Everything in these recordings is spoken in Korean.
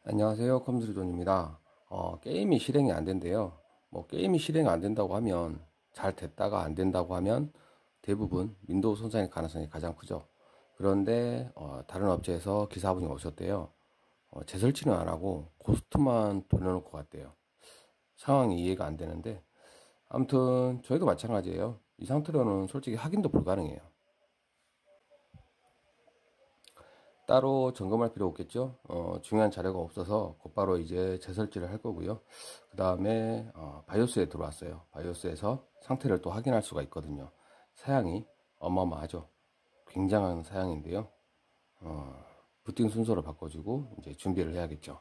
안녕하세요. 컴퓨터존입니다. 게임이 실행이 안 된대요. 게임이 실행 안 된다고 하면, 잘 됐다가 안 된다고 하면 대부분 윈도우 손상의 가능성이 가장 크죠. 그런데 다른 업체에서 기사분이 오셨대요. 재설치는 안 하고 고스트만 돌려놓고 갔대요. 상황이 이해가 안 되는데, 아무튼 저희도 마찬가지예요. 이 상태로는 솔직히 확인도 불가능해요. 따로 점검할 필요 없겠죠. 중요한 자료가 없어서 곧바로 이제 재설치를 할 거고요. 그 다음에 바이오스에 들어왔어요. 바이오스에서 상태를 또 확인할 수가 있거든요. 사양이 어마어마하죠. 굉장한 사양인데요. 부팅 순서를 바꿔주고 이제 준비를 해야겠죠.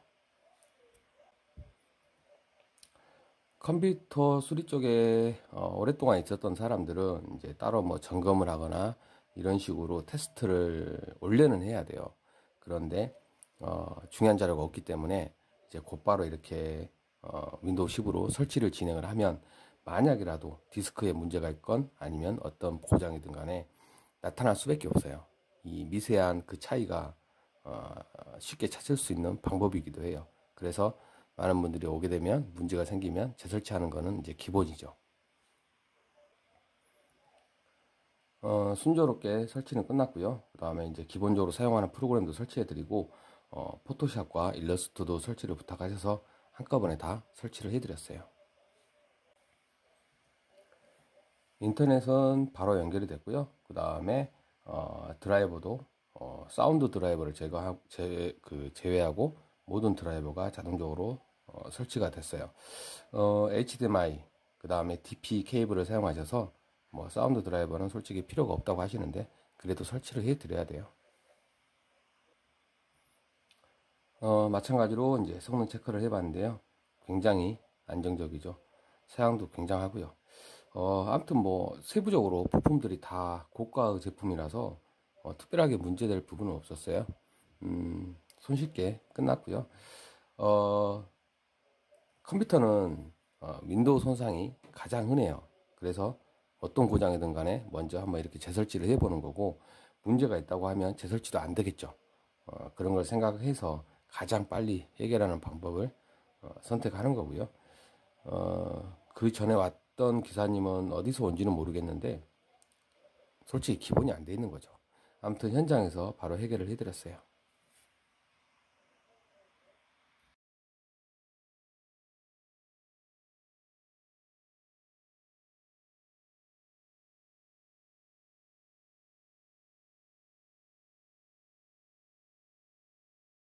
컴퓨터 수리 쪽에 오랫동안 있었던 사람들은 이제 따로 뭐 점검을 하거나 이런 식으로 테스트를 원래는 해야 돼요. 그런데 중요한 자료가 없기 때문에 이제 곧바로 이렇게 윈도우 10으로 설치를 진행을 하면, 만약이라도 디스크에 문제가 있건 아니면 어떤 고장이든 간에 나타날 수밖에 없어요. 이 미세한 그 차이가 쉽게 찾을 수 있는 방법이기도 해요. 그래서 많은 분들이 오게 되면, 문제가 생기면 재설치하는 거는 이제 기본이죠. 순조롭게 설치는 끝났고요. 그 다음에 이제 기본적으로 사용하는 프로그램도 설치해드리고, 포토샵과 일러스트도 설치를 부탁하셔서 한꺼번에 다 설치를 해드렸어요. 인터넷은 바로 연결이 됐고요. 그 다음에 드라이버도 사운드 드라이버를 제외하고 모든 드라이버가 자동적으로 설치가 됐어요. HDMI, 그 다음에 DP 케이블을 사용하셔서 뭐 사운드 드라이버는 솔직히 필요가 없다고 하시는데, 그래도 설치를 해 드려야 돼요. 마찬가지로 이제 성능 체크를 해봤는데요. 굉장히 안정적이죠. 사양도 굉장하고요. 아무튼 뭐 세부적으로 부품들이 다 고가 제품이라서 특별하게 문제될 부분은 없었어요. 손쉽게 끝났고요. 어, 컴퓨터는 윈도우 손상이 가장 흔해요. 그래서 어떤 고장이든 간에 먼저 한번 이렇게 재설치를 해보는 거고, 문제가 있다고 하면 재설치도 안 되겠죠. 그런 걸 생각해서 가장 빨리 해결하는 방법을 선택하는 거고요. 그 전에 왔던 기사님은 어디서 온지는 모르겠는데 솔직히 기본이 안 돼 있는 거죠. 아무튼 현장에서 바로 해결을 해드렸어요.